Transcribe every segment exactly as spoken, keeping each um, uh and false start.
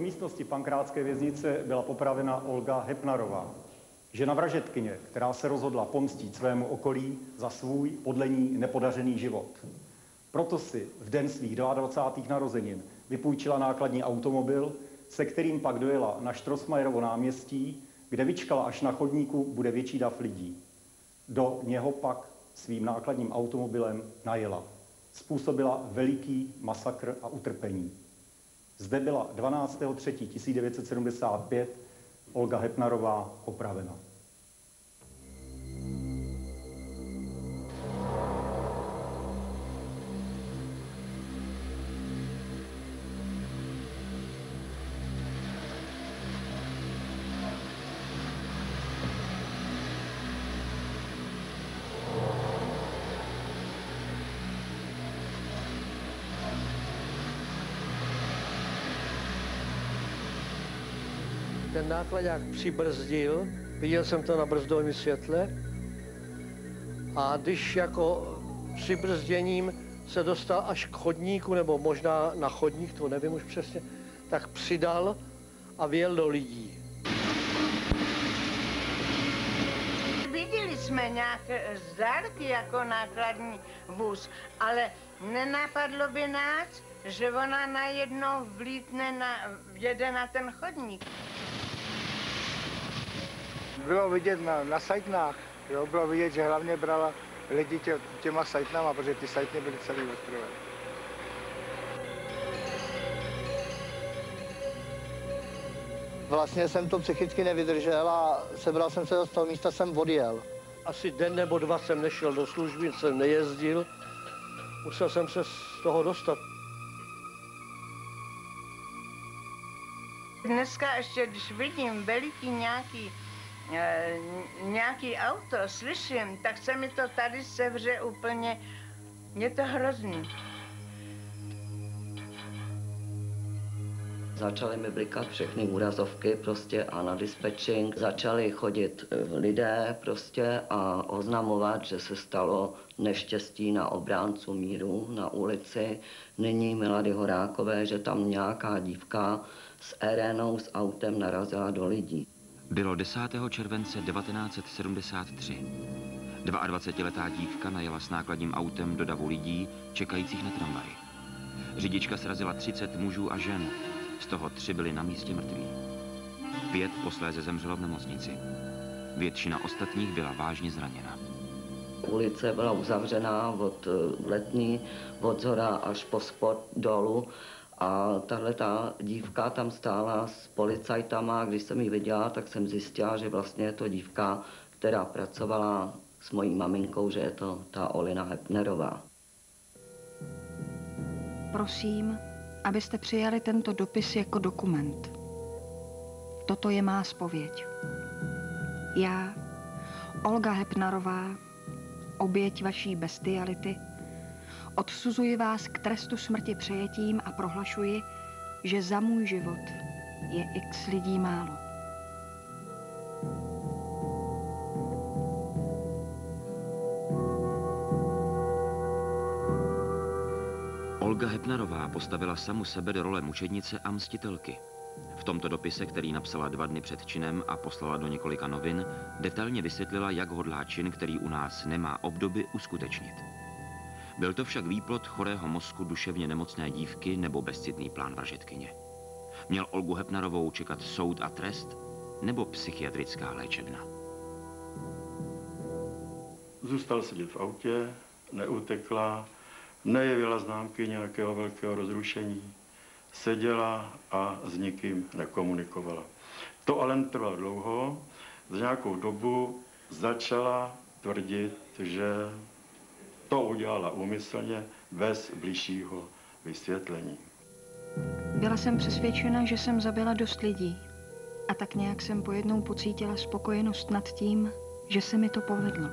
místnosti pankrátské věznice byla popravena Olga Hepnarová, žena vražedkyně, která se rozhodla pomstít svému okolí za svůj podle ní nepodařený život. Proto si v den svých dvacátých druhých narozenin vypůjčila nákladní automobil, se kterým pak dojela na Štrosmajerovo náměstí, kde vyčkala, až na chodníku bude větší dav lidí. Do něho pak svým nákladním automobilem najela. Způsobila veliký masakr a utrpení. Zde byla dvanáctého třetího tisíc devět set sedmdesát pět Olga Hepnarová popravena. Ten nákladák přibrzdil, viděl jsem to na brzdovém světle a když jako přibrzděním se dostal až k chodníku, nebo možná na chodník, to nevím už přesně, tak přidal a vjel do lidí. Viděli jsme nějaké zdárky jako nákladní vůz, ale nenapadlo by nás, že ona najednou vlítne na, jede na ten chodník. Bylo vidět na, na sajtnách, jo, bylo vidět, že hlavně brala lidi tě, těma sajtnama, protože ty sajtny byly celý ostrové. Vlastně jsem to psychicky nevydržel a sebral jsem se z toho místa, jsem odjel. Asi den nebo dva jsem nešel do služby, jsem nejezdil, musel jsem se z toho dostat. Dneska ještě, když vidím veliký nějaký, e, nějaký auto, slyším, tak se mi to tady sevře úplně, je to hrozný. Začaly mi blikat všechny úrazovky prostě a na dispečing začali chodit lidé prostě a oznamovat, že se stalo neštěstí na obráncu míru na ulici nyní Milady Horákové, že tam nějaká dívka s Erenou s autem narazila do lidí. Bylo desátého července devatenáct set sedmdesát tři. dvacetiletá dívka najela s nákladním autem do davu lidí čekajících na tramvaj. Řidička srazila třicet mužů a žen. Z toho tři byli na místě mrtví. Pět posléze zemřelo v nemocnici. Většina ostatních byla vážně zraněna. Ulice byla uzavřená od Letní, od zhora až po spod dolů. A tahleta dívka tam stála s policajtama. Když jsem ji viděla, tak jsem zjistila, že vlastně je to dívka, která pracovala s mojí maminkou, že je to ta Olina Hepnerová. Prosím, abyste přijali tento dopis jako dokument. Toto je má zpověď. Já, Olga Hepnarová, oběť vaší bestiality, odsuzuji vás k trestu smrti přejetím a prohlašuji, že za můj život je x lidí málo. Olga Hepnarová postavila samu sebe do role mučednice a mstitelky. V tomto dopise, který napsala dva dny před činem a poslala do několika novin, detailně vysvětlila, jak hodlá čin, který u nás nemá obdoby, uskutečnit. Byl to však výplod chorého mozku duševně nemocné dívky nebo bezcitný plán vražedkyně. Měl Olgu Hepnarovou čekat soud a trest nebo psychiatrická léčebna? Zůstal sedět v autě, neutekla, nejevila známky nějakého velkého rozrušení, seděla a s nikým nekomunikovala. To ale netrvalo dlouho, za nějakou dobu začala tvrdit, že to udělala úmyslně bez bližšího vysvětlení. Byla jsem přesvědčena, že jsem zabila dost lidí. A tak nějak jsem pojednou pocítila spokojenost nad tím, že se mi to povedlo.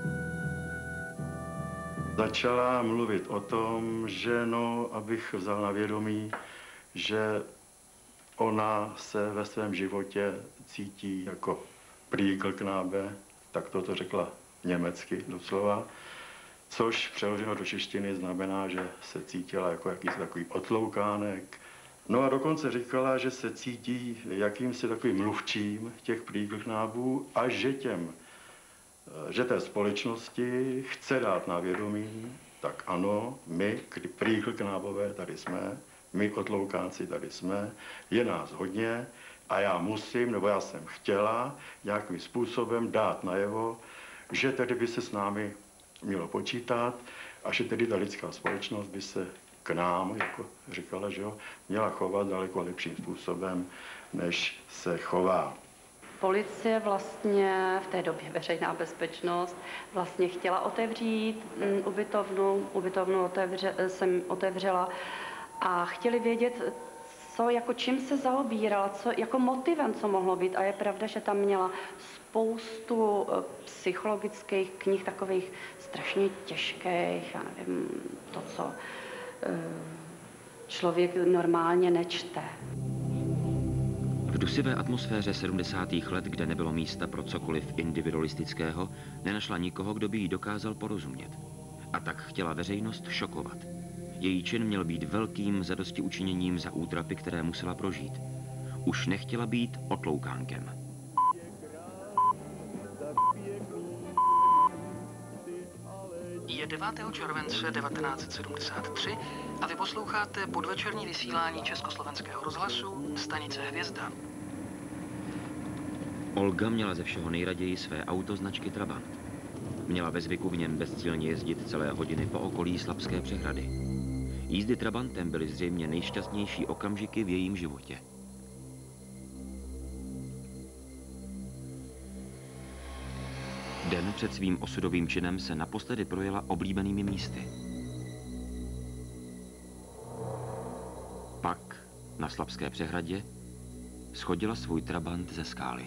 Začala mluvit o tom, že no, abych vzal na vědomí, že ona se ve svém životě cítí jako Priegelknabe, tak toto řekla německy doslova, což přeloženo do češtiny znamená, že se cítila jako jakýsi takový otloukánek, No a dokonce říkala, že se cítí jakýmsi takovým mluvčím těch prýglknábů a že těm, že té společnosti chce dát na vědomí, tak ano, my, prýglknábové, tady jsme, my otloukánci tady jsme, je nás hodně a já musím, nebo já jsem chtěla nějakým způsobem dát najevo, že tedy by se s námi mělo počítat a že tedy ta lidská společnost by se k nám, jako říkala, že jo, měla chovat daleko lepším způsobem, než se chová. Policie vlastně v té době veřejná bezpečnost vlastně chtěla otevřít ubytovnu, ubytovnu otevře, jsem otevřela a chtěli vědět, co, jako čím se zaobírala, co, jako motivem, co mohlo být. A je pravda, že tam měla spoustu psychologických knih, takových strašně těžkých, já nevím, to, co člověk normálně nečte. V dusivé atmosféře sedmdesátých let, kde nebylo místa pro cokoliv individualistického, nenašla nikoho, kdo by jí dokázal porozumět. A tak chtěla veřejnost šokovat. Její čin měl být velkým zadostiučiněním za útrapy, které musela prožít. Už nechtěla být otloukánkem. Je devátého července devatenáct set sedmdesát tři a vy posloucháte podvečerní vysílání Československého rozhlasu stanice Hvězda. Olga měla ze všeho nejraději své auto značky Trabant. Měla ve zvyku v něm bezcílně jezdit celé hodiny po okolí Slapské přehrady. Jízdy Trabantem byly zřejmě nejšťastnější okamžiky v jejím životě. Den před svým osudovým činem se naposledy projela oblíbenými místy. Pak na Slapské přehradě schodila svůj Trabant ze skály.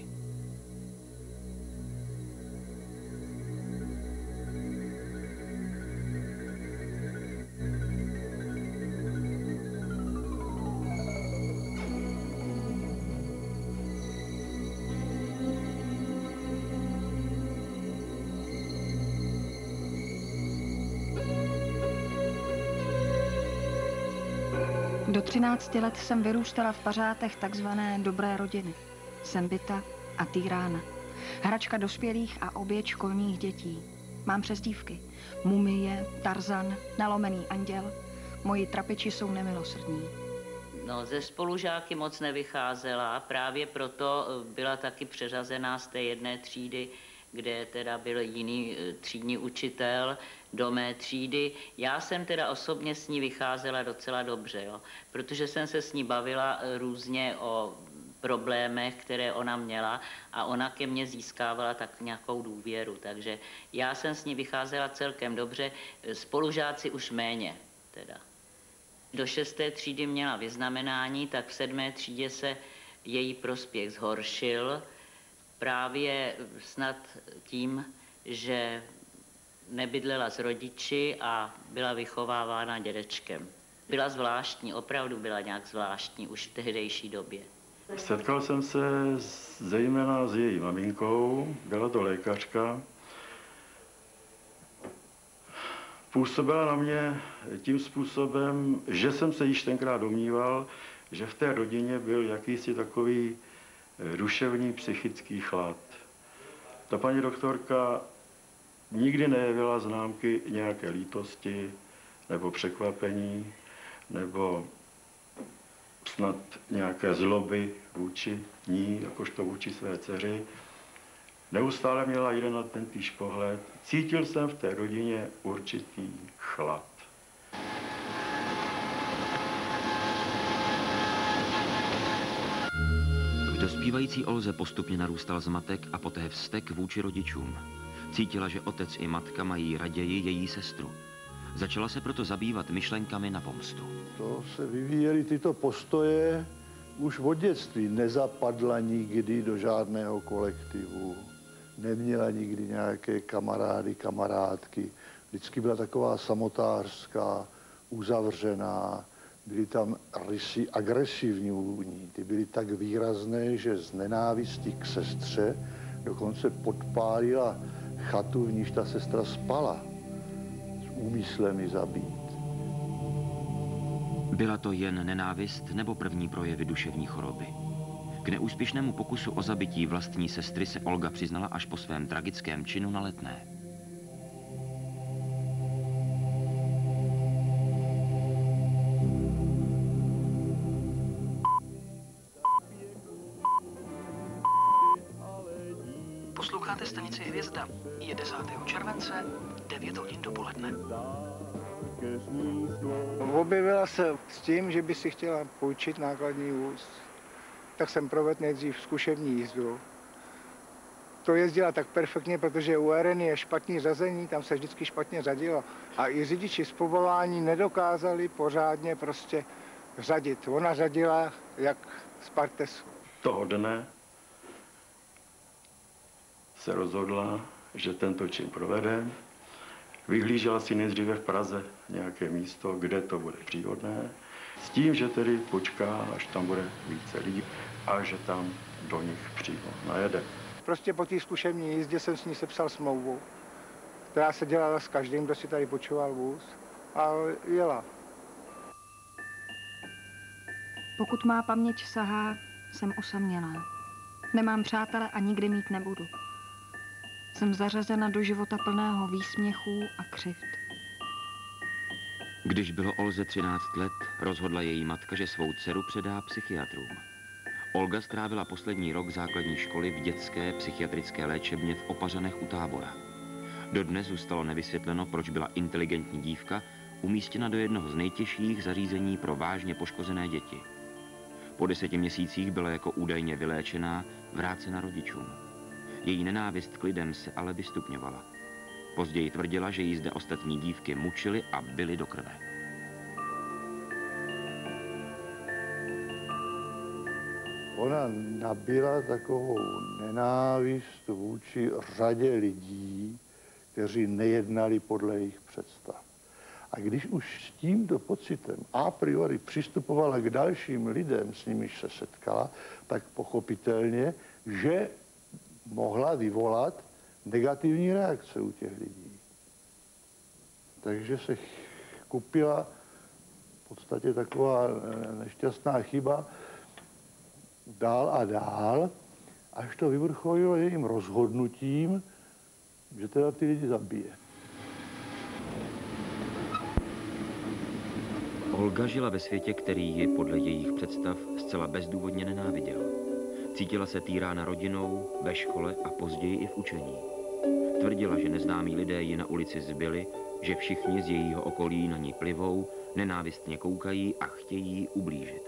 Do třinácti let jsem vyrůstala v pařátech takzvané dobré rodiny. Sembita a Týrána. Hračka dospělých a oběť školních dětí. Mám přezdívky. Mumie, Tarzan, nalomený anděl. Moji trapiči jsou nemilosrdní. No, ze spolužáky moc nevycházela, právě proto byla taky přeřazená z té jedné třídy, kde teda byl jiný třídní učitel, do mé třídy. Já jsem teda osobně s ní vycházela docela dobře, jo, protože jsem se s ní bavila různě o problémech, které ona měla a ona ke mně získávala tak nějakou důvěru, takže já jsem s ní vycházela celkem dobře, spolužáci už méně teda. Do šesté třídy měla vyznamenání, tak v sedmé třídě se její prospěch zhoršil, právě snad tím, že nebydlela s rodiči a byla vychovávána dědečkem. Byla zvláštní, opravdu byla nějak zvláštní už v tehdejší době. Setkal jsem se zejména s její maminkou, byla to lékařka. Působila na mě tím způsobem, že jsem se již tenkrát domníval, že v té rodině byl jakýsi takový duševní psychický chlad. Ta paní doktorka nikdy nejevila známky nějaké lítosti nebo překvapení nebo snad nějaké zloby vůči ní, jakožto vůči své dceři. Neustále měla jeden na ten týž pohled. Cítil jsem v té rodině určitý chlad. V dospívající Olze postupně narůstal zmatek a poté vztek vůči rodičům. Cítila, že otec i matka mají raději její sestru. Začala se proto zabývat myšlenkami na pomstu. To se vyvíjely tyto postoje už od dětství. Nezapadla nikdy do žádného kolektivu. Neměla nikdy nějaké kamarády, kamarádky. Vždycky byla taková samotářská, uzavřená. Byly tam rysy agresivní u ní. Ty byly tak výrazné, že z nenávisti k sestře dokonce podpálila chatu, v níž ta sestra spala. S úmyslem ji zabít. Byla to jen nenávist nebo první projevy duševní choroby? K neúspěšnému pokusu o zabití vlastní sestry se Olga přiznala až po svém tragickém činu na Letné. Posloucháte stanici Hvězda. Je desátého července, devět hodin dopoledne. Objevila se s tím, že by si chtěla půjčit nákladní vůz. Tak jsem provedl nejdřív zkušební jízdu. To jezdila tak perfektně, protože u R N je špatný řazení, tam se vždycky špatně řadilo. A i řidiči z povolání nedokázali pořádně prostě řadit. Ona řadila jak z partesu. Toho dne se rozhodla, že tento čin provede. Vyhlížela si nejdříve v Praze nějaké místo, kde to bude příhodné, s tím, že tedy počká, až tam bude více lidí a že tam do nich přímo najede. Prostě po té zkušební jízdě jsem s ní sepsal smlouvu, která se dělala s každým, kdo si tady počoval vůz, a jela. Pokud má paměť sahá, jsem osamělá. Nemám přátele a nikdy mít nebudu. Jsem zařazena do života plného výsměchů a křivd. Když bylo Olze třináct let, rozhodla její matka, že svou dceru předá psychiatrům. Olga strávila poslední rok základní školy v dětské psychiatrické léčebně v Opařanech u Tábora. Dodnes zůstalo nevysvětleno, proč byla inteligentní dívka umístěna do jednoho z nejtěžších zařízení pro vážně poškozené děti. Po deseti měsících byla jako údajně vyléčená vrácena rodičům. Její nenávist k lidem se ale vystupňovala. Později tvrdila, že jí zde ostatní dívky mučily a byly do krve. Ona nabila takovou nenávist vůči řadě lidí, kteří nejednali podle jejich představ. A když už s tímto pocitem a priori přistupovala k dalším lidem, s nimiž se setkala, tak pochopitelně, že mohla vyvolat negativní reakce u těch lidí. Takže se kupila v podstatě taková nešťastná chyba dál a dál, až to vyvrcholilo jejím rozhodnutím, že teda ty lidi zabije. Olga žila ve světě, který ji podle jejich představ zcela bezdůvodně nenáviděl. Cítila se týrána rodinou, ve škole a později i v učení. Tvrdila, že neznámí lidé ji na ulici zbyli, že všichni z jejího okolí na ní plivou, nenávistně koukají a chtějí jí ublížit.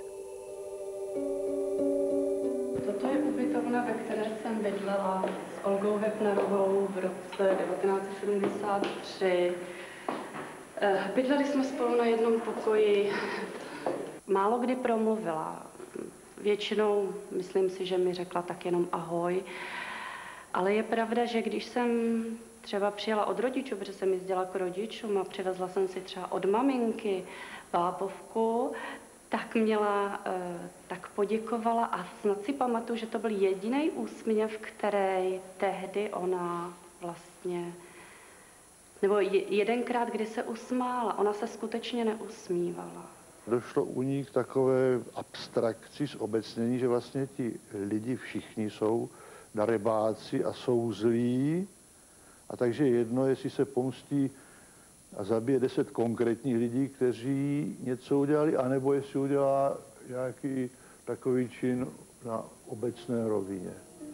Toto je ubytovna, ve které jsem bydlela s Olgou Hepnarovou v roce devatenáct set sedmdesát tři. Bydleli jsme spolu na jednom pokoji. Málo kdy promluvila. Většinou, myslím si, že mi řekla tak jenom ahoj. Ale je pravda, že když jsem třeba přijela od rodičů, protože jsem jezdila k rodičům a přivezla jsem si třeba od maminky bábovku, tak měla, tak poděkovala a snad si pamatuju, že to byl jediný úsměv, který tehdy ona vlastně, nebo jedenkrát, kdy se usmála, ona se skutečně neusmívala. Došlo u ní k takové abstrakci, zobecnění, že vlastně ti lidi všichni jsou darebáci a jsou zlí. A takže jedno, jestli se pomstí a zabije deset konkrétních lidí, kteří něco udělali, anebo jestli udělá nějaký takový čin na obecné rovině.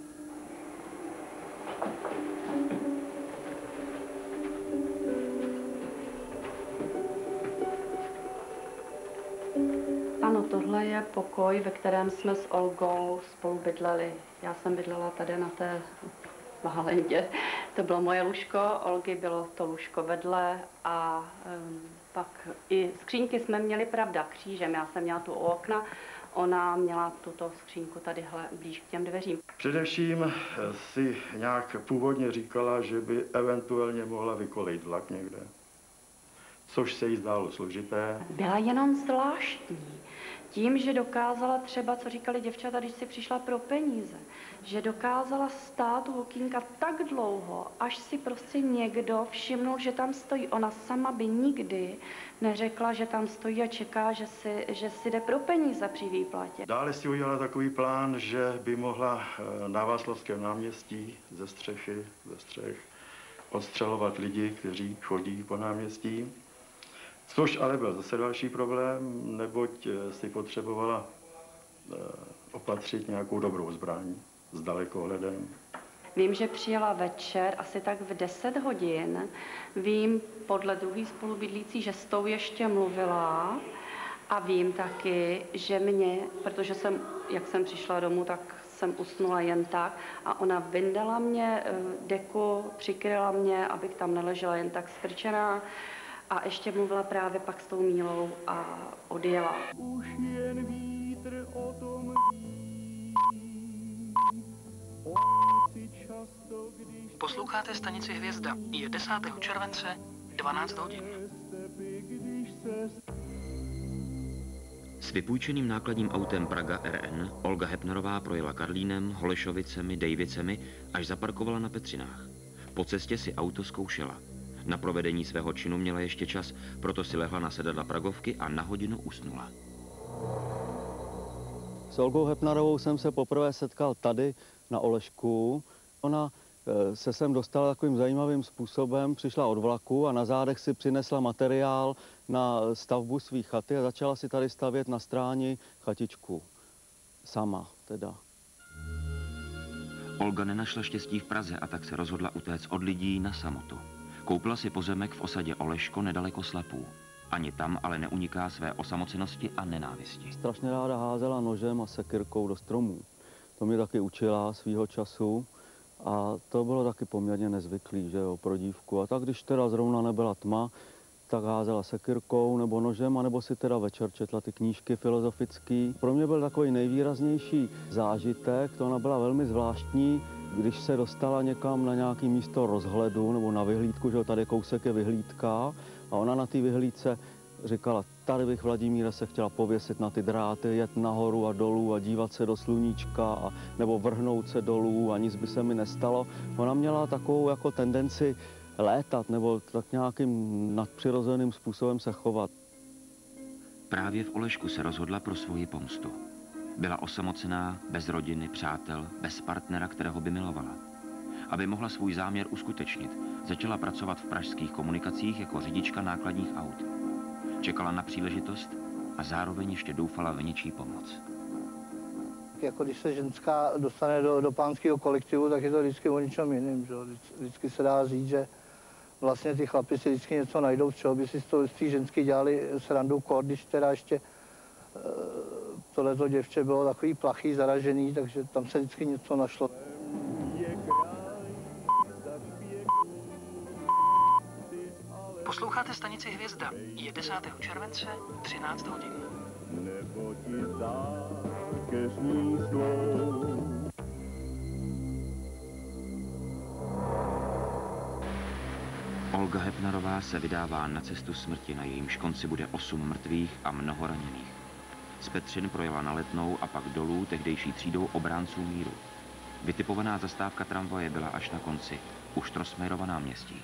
Ano, tohle je pokoj, ve kterém jsme s Olgou spolu bydleli. Já jsem bydlela tady na té Váhlendě. To bylo moje lůžko, Olgy bylo to lůžko vedle a um, pak i skřínky jsme měli, pravda, křížem. Já jsem měla tu u okna, ona měla tuto skřínku tadyhle blíž k těm dveřím. Především si nějak původně říkala, že by eventuálně mohla vykolejit vlak někde. což se jí zdálo složité. Byla jenom zvláštní. Tím, že dokázala třeba, co říkali děvčata, když si přišla pro peníze, že dokázala stát u okýnka tak dlouho, až si prostě někdo všimnul, že tam stojí. Ona sama by nikdy neřekla, že tam stojí a čeká, že si, že si jde pro peníze při výplatě. Dále si udělala takový plán, že by mohla na Václavském náměstí ze střechy, ze střech odstřelovat lidi, kteří chodí po náměstí. Což ale byl zase další problém, neboť si potřebovala opatřit nějakou dobrou zbraň s dalekohledem. Vím, že přijela večer, asi tak v deset hodin. Vím podle druhý spolubydlící, že s tou ještě mluvila. A vím taky, že mě, protože jsem, jak jsem přišla domů, tak jsem usnula jen tak. A ona vyndala mě deku, přikryla mě, abych tam neležela jen tak skrčená. A ještě mluvila právě pak s tou Mílou a odjela. Už jen vítr o tom ví. Posloucháte stanici Hvězda. Je desátého července, dvanáct hodin. S vypůjčeným nákladním autem Praga R N Olga Hepnarová projela Karlínem, Holešovicemi, Dejvicemi, až zaparkovala na Petřinách. Po cestě si auto zkoušela. Na provedení svého činu měla ještě čas, proto si lehla na sedadla Pragovky a na hodinu usnula. S Olgou Hepnarovou jsem se poprvé setkal tady na Olešku. Ona se sem dostala takovým zajímavým způsobem, přišla od vlaku a na zádech si přinesla materiál na stavbu své chaty a začala si tady stavět na stráni chatičku. Sama teda. Olga nenašla štěstí v Praze a tak se rozhodla utéct od lidí na samotu. Koupila si pozemek v osadě Oleško nedaleko Slapů. Ani tam ale neuniká své osamocenosti a nenávisti. Strašně ráda házela nožem a sekyrkou do stromů. To mě taky učila svýho času a to bylo taky poměrně nezvyklý, že jo, pro dívku. A tak když teda zrovna nebyla tma, tak házela sekyrkou nebo nožem, anebo si teda večer četla ty knížky filozofický. Pro mě byl takový nejvýraznější zážitek, to ona byla velmi zvláštní, když se dostala někam na nějaké místo rozhledu nebo na vyhlídku, že tady kousek je vyhlídka a ona na té vyhlídce říkala, tady bych Vladimíra se chtěla pověsit na ty dráty, jet nahoru a dolů a dívat se do sluníčka a, nebo vrhnout se dolů a nic by se mi nestalo. Ona měla takovou jako tendenci létat nebo tak nějakým nadpřirozeným způsobem se chovat. Právě v Olešku se rozhodla pro svoji pomstu. Byla osamocená, bez rodiny, přátel, bez partnera, kterého by milovala. Aby mohla svůj záměr uskutečnit, začala pracovat v pražských komunikacích jako řidička nákladních aut. Čekala na příležitost a zároveň ještě doufala v něčí pomoc. Jako když se ženská dostane do, do pánského kolektivu, tak je to vždycky o ničem jiným. Že? Vždycky se dá říct, že vlastně ty chlapi si vždycky něco najdou, z čeho by si z té ženský dělali srandu kor, když teda ještě tohleto děvče bylo takový plachý, zaražený, takže tam se vždycky něco našlo. Posloucháte stanici Hvězda. Je desátého července, třináct hodin. Nebo ti zákeřní slov. Olga Hepnarová se vydává na cestu smrti, na jejímž konci bude osm mrtvých a mnoho raněných. Z Petřin projela na Letnou a pak dolů tehdejší třídou obránců míru. Vytipovaná zastávka tramvaje byla až na konci, u Štrosmajerova náměstí.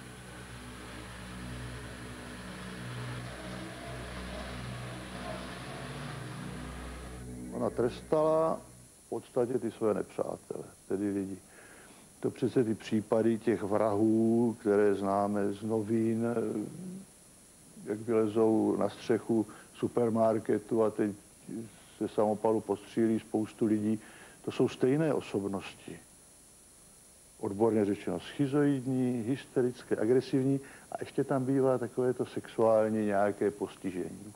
Ona trestala v podstatě ty své nepřátele, tedy lidi. To přece ty případy těch vrahů, které známe z novin, jak vylezou na střechu supermarketu a teď se samopalu postřílí spoustu lidí, to jsou stejné osobnosti. Odborně řečeno schizoidní, hysterické, agresivní a ještě tam bývá takovéto sexuální nějaké postižení.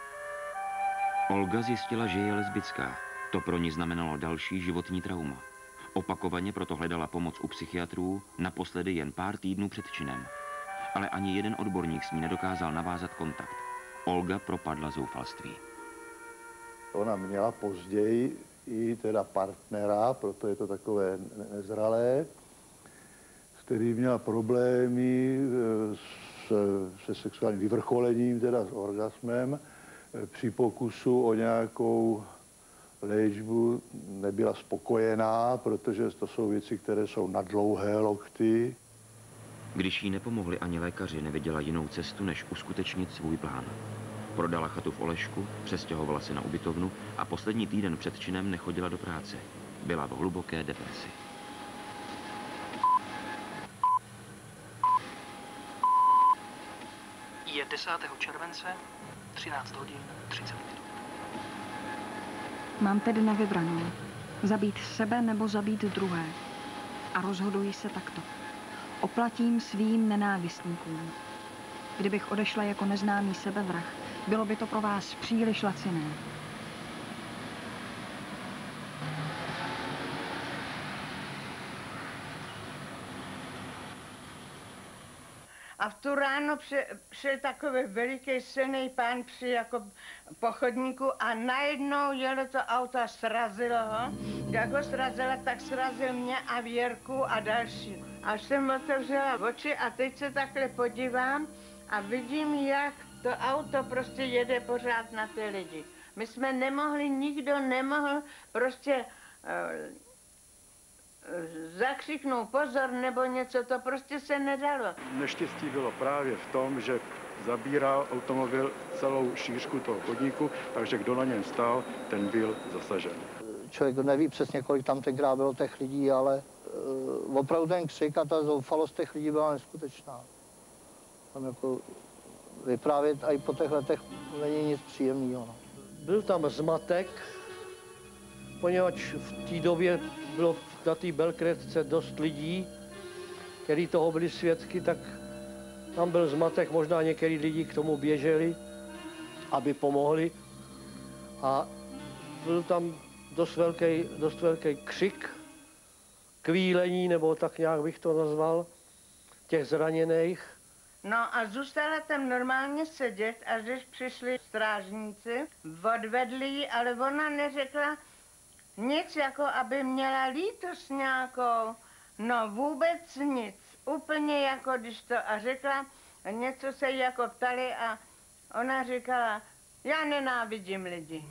Olga zjistila, že je lesbická. To pro ní znamenalo další životní trauma. Opakovaně proto hledala pomoc u psychiatrů, naposledy jen pár týdnů před činem. Ale ani jeden odborník s ní nedokázal navázat kontakt. Olga propadla zoufalství. Ona měla později i teda partnera, proto je to takové nezralé, s kterým měla problémy se sexuálním vyvrcholením, teda s orgasmem, při pokusu o nějakou léčbu nebyla spokojená, protože to jsou věci, které jsou na dlouhé lokty. Když jí nepomohli ani lékaři, neviděla jinou cestu, než uskutečnit svůj plán. Prodala chatu v Olešku, přestěhovala se na ubytovnu a poslední týden před činem nechodila do práce. Byla v hluboké depresi. Je desátého července, třináct hodin, třicet minut. Mám tedy na vybranou. Zabít sebe nebo zabít druhé. A rozhoduji se takto. Oplatím svým nenávistníkům. Kdybych odešla jako neznámý sebevrah, bylo by to pro vás příliš laciné. A v tu ráno šel takový veliký silný pán při jako pochodníku a najednou jelo to auto a srazilo ho. Jak ho srazilo, tak srazil mě a Věrku a další. Až jsem otevřela oči a teď se takhle podívám a vidím, jak to auto prostě jede pořád na ty lidi. My jsme nemohli, nikdo nemohl prostě uh, zakřiknout pozor nebo něco, to prostě se nedalo. Neštěstí bylo právě v tom, že zabíral automobil celou šířku toho chodníku, takže kdo na něm stál, ten byl zasažen. Člověk neví přesně, kolik tam tenkrát bylo těch lidí, ale uh, opravdu ten křik a ta zoufalost těch lidí byla neskutečná. Tam jako vyprávět i po těch letech není nic příjemného. No. Byl tam zmatek, poněvadž v té době bylo na té Belkretce dost lidí, kteří toho byli svědky, tak tam byl zmatek, možná některý lidi k tomu běželi, aby pomohli. A byl tam dost velký, dost velký křik, kvílení, nebo tak nějak bych to nazval, těch zraněných. No a zůstala tam normálně sedět, až když přišli strážníci, odvedli ji, ale ona neřekla nic, jako aby měla lítost nějakou. No vůbec nic, úplně jako když to, a řekla, něco se jí jako ptali a ona říkala, já nenávidím lidi.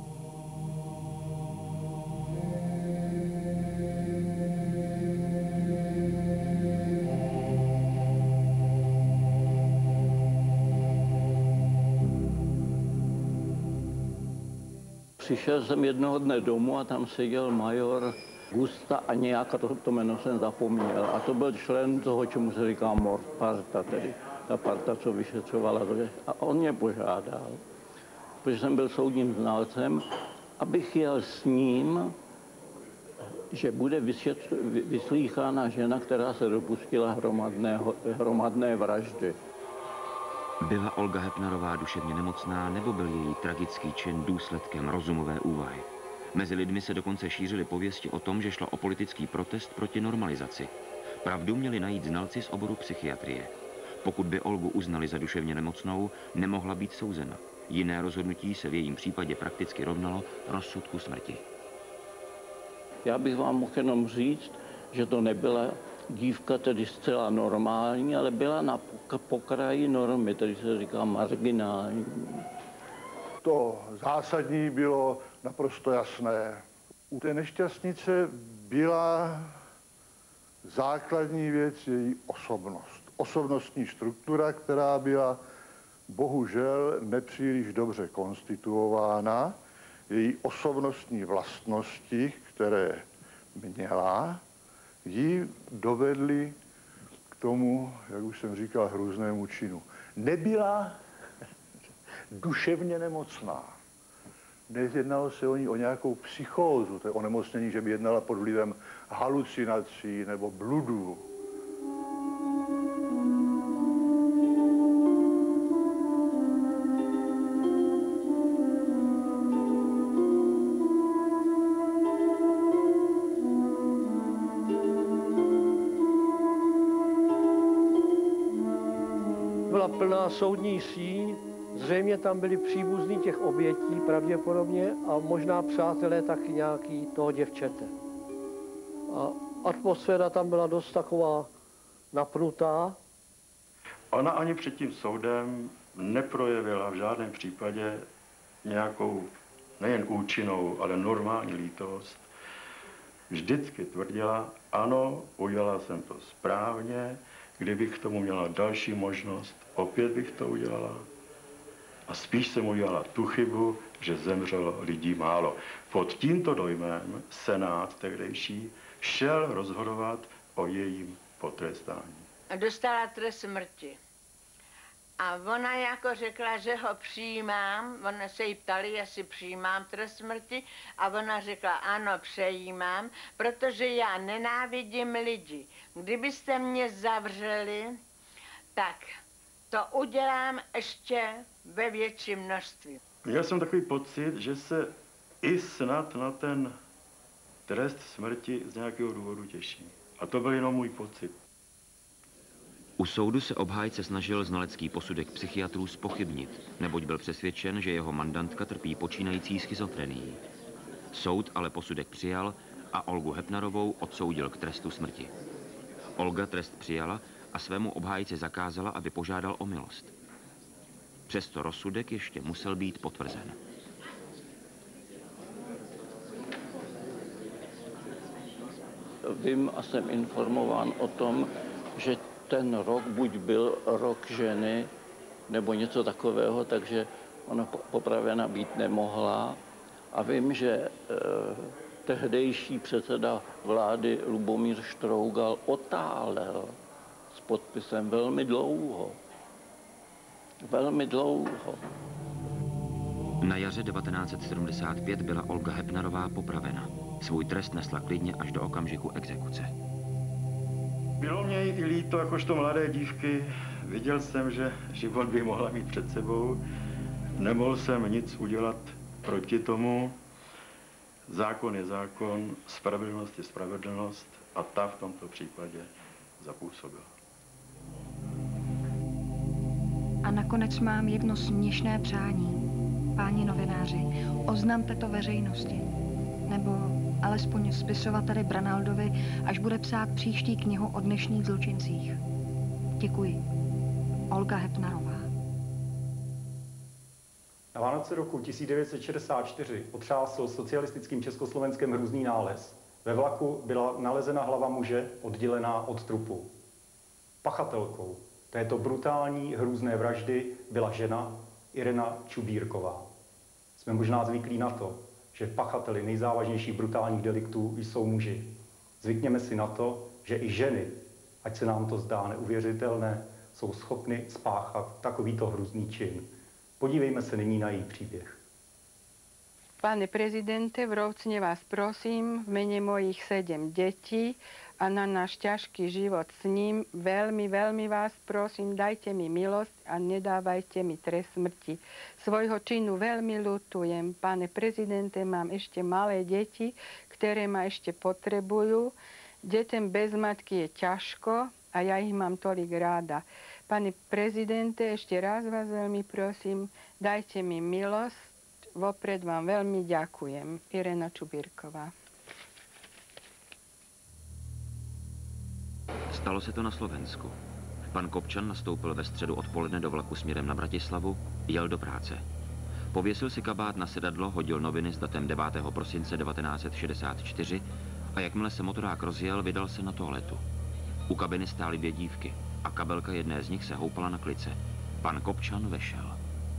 Přišel jsem jednoho dne domů a tam seděl major Gusta a nějaká, to, to jméno jsem zapomněl. A to byl člen toho, čemu se říká Mordparta, tedy ta parta, co vyšetřovala. A on mě požádal, protože jsem byl soudním znalcem, abych jel s ním, že bude vyslýchána žena, která se dopustila hromadné, hromadné vraždy. Byla Olga Hepnarová duševně nemocná, nebo byl její tragický čin důsledkem rozumové úvahy? Mezi lidmi se dokonce šířily pověsti o tom, že šlo o politický protest proti normalizaci. Pravdu měli najít znalci z oboru psychiatrie. Pokud by Olgu uznali za duševně nemocnou, nemohla být souzena. Jiné rozhodnutí se v jejím případě prakticky rovnalo rozsudku smrti. Já bych vám mohl jenom říct, že to nebyla dívka tedy zcela normální, ale byla na pokraji normy, tedy se říká marginální. To zásadní bylo naprosto jasné. U té nešťastnice byla základní věc její osobnost. Osobnostní struktura, která byla bohužel nepříliš dobře konstituována. Její osobnostní vlastnosti, které měla, ji dovedli k tomu, jak už jsem říkal, hrůznému činu. Nebyla duševně nemocná. Nejednalo se o ní o nějakou psychózu, to je onemocnění, že by jednala pod vlivem halucinací nebo bludů. Byla plná soudní síň, zřejmě tam byli příbuzní těch obětí pravděpodobně a možná přátelé taky nějaký toho děvčete. A atmosféra tam byla dost taková napnutá. Ona ani před tím soudem neprojevila v žádném případě nějakou nejen účinnou, ale normální lítost. Vždycky tvrdila, ano, udělala jsem to správně, kdybych k tomu měla další možnost, opět bych to udělala. A spíš jsem udělala tu chybu, že zemřelo lidí málo. Pod tímto dojmem senát tehdejší šel rozhodovat o jejím potrestání. Dostala trest smrti. A ona jako řekla, že ho přijímám, ona se jí ptali, jestli přijímám trest smrti, a ona řekla, ano, přejímám, protože já nenávidím lidi. Kdybyste mě zavřeli, tak to udělám ještě ve větším množství. Měl jsem takový pocit, že se i snad na ten trest smrti z nějakého důvodu těší. A to byl jenom můj pocit. U soudu se obhájce snažil znalecký posudek psychiatrů zpochybnit, neboť byl přesvědčen, že jeho mandantka trpí počínající schizofrenií. Soud ale posudek přijal a Olgu Hepnarovou odsoudil k trestu smrti. Olga trest přijala a svému obhájci zakázala, aby požádal o milost. Přesto rozsudek ještě musel být potvrzen. Vím a jsem informován o tom, že ten rok buď byl rok ženy, nebo něco takového, takže ona popravena být nemohla. A vím, že eh, tehdejší předseda vlády Lubomír Štrougal otálel s podpisem velmi dlouho. Velmi dlouho. Na jaře devatenáct set sedmdesát pět byla Olga Hepnarová popravena. Svůj trest nesla klidně až do okamžiku exekuce. Bylo mě i líto, jakožto mladé dívky. Viděl jsem, že život by mohla mít před sebou. Nemohl jsem nic udělat proti tomu. Zákon je zákon, spravedlnost je spravedlnost a ta v tomto případě zapůsobila. A nakonec mám jedno směšné přání. Páni novináři, oznamte to veřejnosti. Nebo alespoň spisovateli Branaldovi, až bude psát příští knihu o dnešních zločincích. Děkuji. Olga Hepnarová. Na Vánoce roku tisíc devět set šedesát čtyři otřásl socialistickým Československem hrůzný nález. Ve vlaku byla nalezena hlava muže oddělená od trupu. Pachatelkou této brutální hrůzné vraždy byla žena Irena Čubírková. Jsme možná zvyklí na to, že pachateli nejzávažnějších brutálních deliktů jsou muži. Zvykněme si na to, že i ženy, ať se nám to zdá neuvěřitelné, jsou schopny spáchat takovýto hrůzný čin. Podívejme se nyní na její příběh. Pane prezidente, vrovcne vás prosím v mene mojich sedem detí a na náš ťažký život s ním veľmi, veľmi vás prosím, dajte mi milosť a nedávajte mi trest smrti. Svojho činu veľmi ľutujem. Pane prezidente, mám ešte malé deti, ktoré ma ešte potrebujú. Deťom bez matky je ťažko a ja ich mám tolik ráda. Pane prezidente, ešte raz vás veľmi prosím, dajte mi milosť. Vopred vám veľmi ďakujem. Irena Čubírková. Stalo se to na Slovensku. Pan Kopčan nastoupil ve středu odpoledne do vlaku směrem na Bratislavu, jel do práce. Pověsil si kabát na sedadlo, hodil noviny s datem devátého prosince devatenáct set šedesát čtyři a jakmile se motorák rozjel, vydal se na toaletu. U kabiny stály dvě dívky a kabelka jedné z nich se houpala na klice. Pan Kopčan vešel.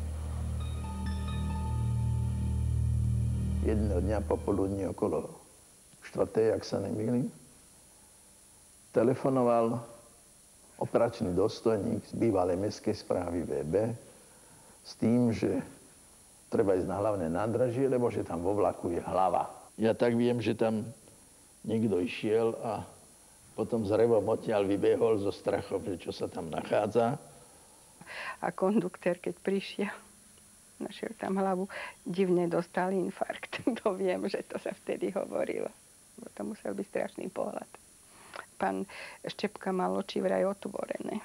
Jednoho dňa popoludní okolo čtvrté, jak se nemýlím, telefonoval operačný důstojník z bývalé městské správy vé bé s tím, že treba ísť na hlavné nádraží, lebo že tam vo vlaku je hlava. Ja tak viem, že tam niekto išiel a potom z revom odtiaľ vybehol zo strachom, že čo sa tam nachádza. A konduktér, keď prišiel, našiel tam hlavu, divne dostal infarkt. To viem, že to sa vtedy hovorilo. To musel byť strašný pohľad. Pán Ščepka mal oči vraj otvorené.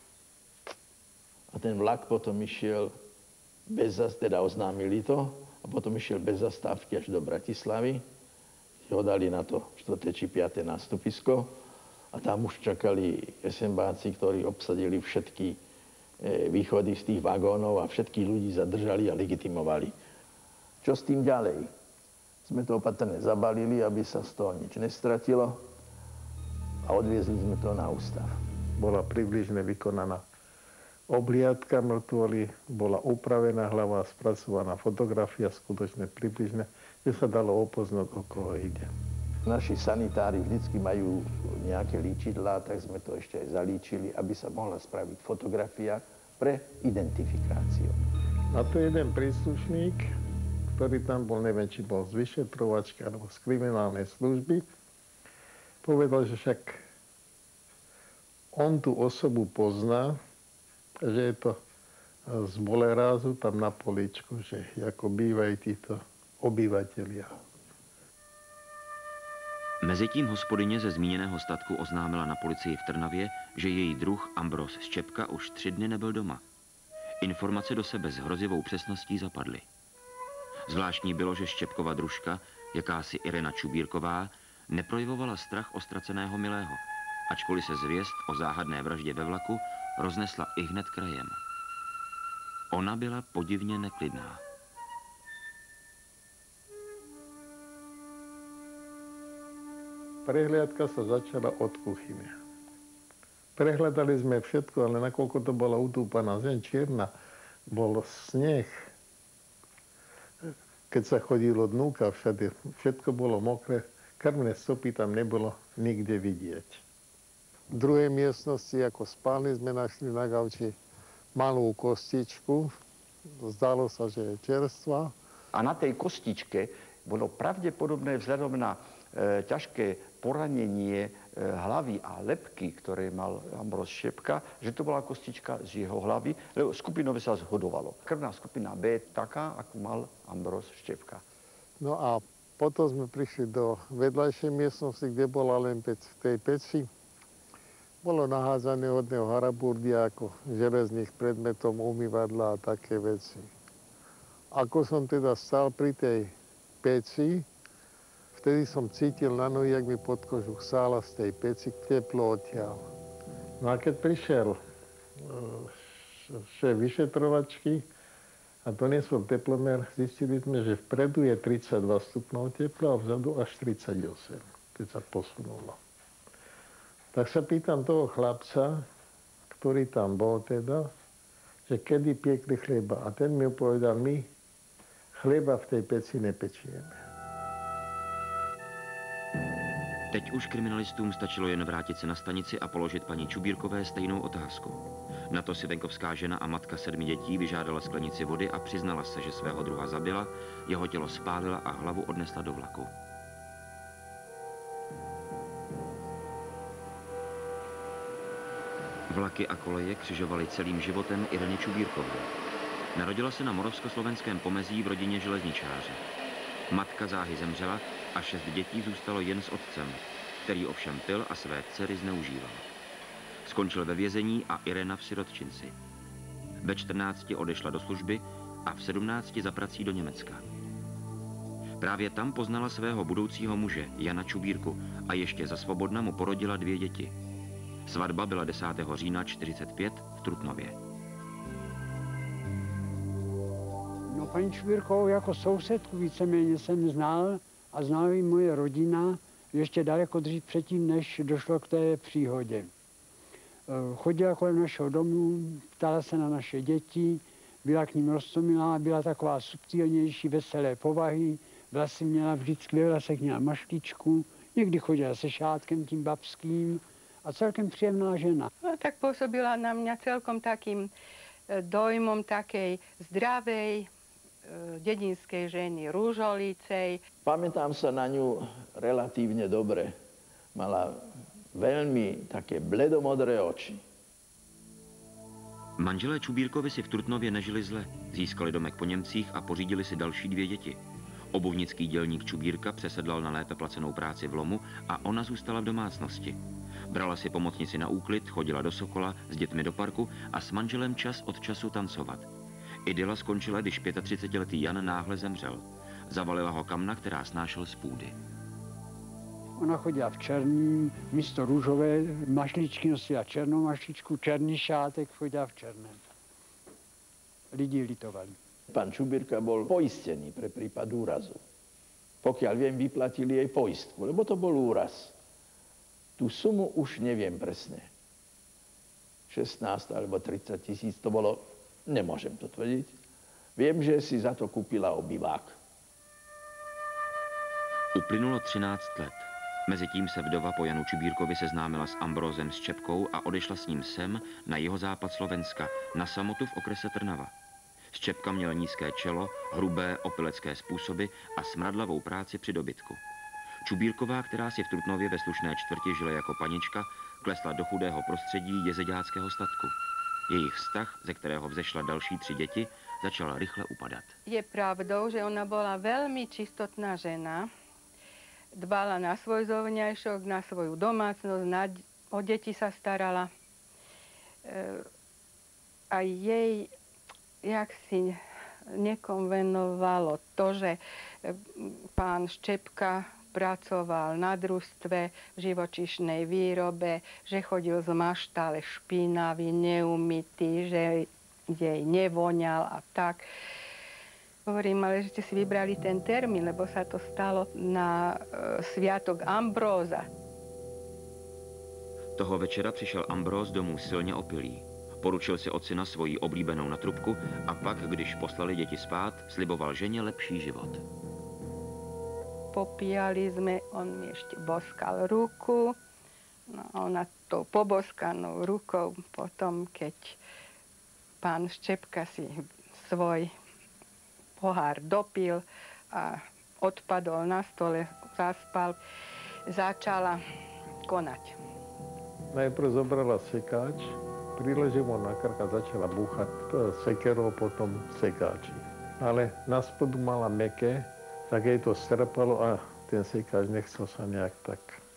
A ten vlak potom išiel bez zastávky, teda oznámili to, a potom išiel bez zastávky až do Bratislavy. Ho dali na to štvrté či piaté nástupisko a tam už čakali SMBáci, ktorí obsadili všetky východy z tých vagónov a všetkých ľudí zadržali a legitimovali. Čo s tým ďalej? Sme to opatrne zabalili, aby sa z toho nič nestratilo a odviezli sme to na ústav. Bola približne vykonaná obliadka mŕtvoly, bola upravená hlava, spracovaná fotografia, skutočne približne, že sa dalo opoznať, o koho ide. Naši sanitári vždycky majú nejaké líčidlá, tak sme to ešte aj zalíčili, aby sa mohla spraviť fotografia pre identifikáciu. A to jeden príslušník, ktorý tam bol, neviem, či bol z vyšetrovačky alebo z kriminálnej služby, povedal, že však on tú osobu pozná, že je to z Bolerázu, tam na políčku, že ako bývajú títo obyvatelia. Mezitím hospodyně ze zmíněného statku oznámila na policii v Trnavě, že její druh Ambros Štěpka už tři dny nebyl doma. Informace do sebe s hrozivou přesností zapadly. Zvláštní bylo, že Štěpkova družka, jakási Irena Čubírková, neprojevovala strach o ztraceného milého, ačkoliv se zvěst o záhadné vraždě ve vlaku roznesla ihned krajem. Ona byla podivně neklidná. Prehliadka sa začala od kuchyne. Prehľadali sme všetko, ale nakoľko to bola utúpaná zem, čierna, bol sneh. Keď sa chodilo dnúka, všade, všetko bolo mokré, krvné stopy tam nebolo nikde vidieť. V druhej miestnosti, ako spálni, sme našli na gauči malú kostičku. Zdalo sa, že je čerstvá. A na tej kostičke bolo pravdepodobné vzhľadom na e, ťažké poranenie e, hlavy a lebky, ktoré mal Ambros Štěpka, že to bola kostička z jeho hlavy, lebo skupinové sa zhodovalo. Krvná skupina B taká, ako mal Ambros Štěpka. No a potom sme prišli do vedľajšej miestnosti, kde bola len pec. V tej peci bolo nahádzané hodného haraburdia ako železných predmetov, umývadla a také veci. Ako som teda stal pri tej peci, vtedy som cítil na nohy, jak mi pod kožu chsála z tej peci teplo odtiaľ. No a keď prišiel šéf vyšetrovačky a doniesol teplomer, zistili sme, že vpredu je tridsaťdva stupňov tepla a vzadu až tridsaťosem, keď sa posunulo. Tak sa pýtam toho chlapca, ktorý tam bol teda, že kedy piekli chleba. A ten mi povedal, my chleba v tej peci nepečieme. Teď už kriminalistům stačilo jen vrátit se na stanici a položit paní Čubírkové stejnou otázku. Na to si venkovská žena a matka sedmi dětí vyžádala sklenici vody a přiznala se, že svého druha zabila, jeho tělo spálila a hlavu odnesla do vlaku. Vlaky a koleje křižovaly celým životem Ireny Čubírkové. Narodila se na moravskoslovenském pomezí v rodině železničáře. Matka záhy zemřela a šest dětí zůstalo jen s otcem, který ovšem pil a své dcery zneužíval. Skončil ve vězení a Irena v sirotčinci. Ve čtrnácti odešla do služby a v sedmnácti za prací do Německa. Právě tam poznala svého budoucího muže, Jana Čubírku, a ještě za svobodna mu porodila dvě děti. Svatba byla desátého října čtyřicet pět v Trutnově. No, paní Čubírkovou jako sousedku víceméně jsem znal a znala i moje rodina ještě daleko dřív předtím, než došlo k té příhodě. Chodila kolem našeho domu, ptala se na naše děti, byla k ním roztomilá, byla taková subtilnější, veselé povahy, vlasy měla vždycky, ve vlasech měla mašličku, někdy chodila se šátkem tím babským a celkem příjemná žena. No, tak pôsobila na mňa celkom takým dojmom takej zdravej, dedinskej ženy, rúžolícej. Pamätám sa na ňu relatívne dobre. Mala veľmi také bledomodré oči. Manželé Čubírkovi si v Trutnově nežili zle. Získali domek po Němcích a pořídili si další dvě děti. Obuvnický dělník Čubírka přesedlal na lépe placenou práci v lomu a ona zůstala v domácnosti. Brala si pomocnici na úklid, chodila do Sokola, s dětmi do parku a s manželem čas od času tancovat. Idyla skončila, když třicetiletý Jan náhle zemřel. Zavalila ho kamna, která snášel z půdy. Ona chodila v černém, místo růžové mašličky nosila černou mašličku, černý šátek, chodila v černém. lidi litovali. Pán Čubírka bol poistený pre prípad úrazu. Pokiaľ viem, vyplatili jej poistku, lebo to bol úraz. Tú sumu už neviem presne. šestnásť alebo tridsať tisíc, to bolo, nemôžem to tvrdiť. Viem, že si za to kúpila obývák. Uplynulo třináct let. Mezitím se vdova po Janu Čubírkovi seznámila s Ambrózem Ščepkou a odešla s ním sem, na jihozápad Slovenska, na samotu v okrese Trnava. Ščepka měl nízké čelo, hrubé opilecké způsoby a smradlavou práci při dobytku. Čubírková, která si v Trutnově ve slušné čtvrti žila jako panička, klesla do chudého prostředí jezeďáckého statku. Jejich vztah, ze kterého vzešla další tři děti, začal rychle upadat. Je pravdou, že ona bola veľmi čistotná žena. Dbala na svoj zovňajšok, na svoju domácnosť, na, o deti sa starala. E, a jej, jak si nekonvenovalo to, že pán Ščepka pracoval na družstve, v živočíšnej výrobe, že chodil z maštále špinavý, neumytý, že jej nevoňal a tak. Hovorím, ale že ste si vybrali ten termín, lebo sa to stalo na e, sviatok Ambróza. Toho večera přišel Ambróz domů silně opilý. Poručil si od syna svoji oblíbenou natrubku a pak, když poslali děti spát, sliboval ženě lepší život. Popíjali sme, on mi ešte boskal ruku, no ona tou poboskanou rukou potom, keď pán Ščepka si svoj pohár dopil a odpadol na stole, zaspal, začala konať. Najprv zobrala sekáč, priležím ho na krk a začala búchať sekerou, potom sekáči. Ale na spodu mala mäkké, tak jej to strpalo a ten sekáč nechcel sa nejak tak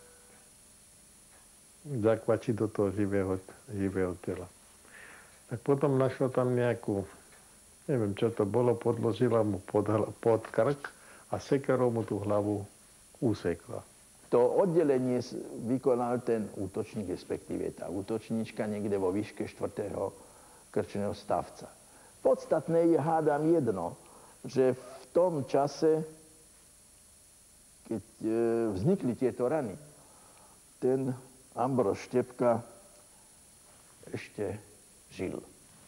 zakvačiť do toho živého, živého tela. Tak potom našla tam nejakú, neviem čo to bolo, podložila mu pod, pod krk a sekerou mu tú hlavu usekla. To oddelenie vykonal ten útočník, respektíve tá útočníčka niekde vo výške štvrtého krčného stavca. Podstatné je, hádam, jedno, že v tom čase, keď e, vznikli tieto rany, ten Ambróz Ščepka ešte žil.